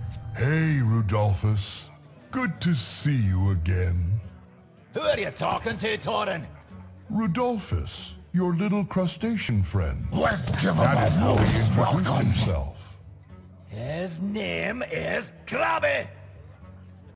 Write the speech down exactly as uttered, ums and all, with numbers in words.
Hey, Rudolphus. Good to see you again. Who are you talking to, Torin? Rudolphus, your little crustacean friend. Let's give him That is a how he most introduced welcome. himself. His name is Krabby.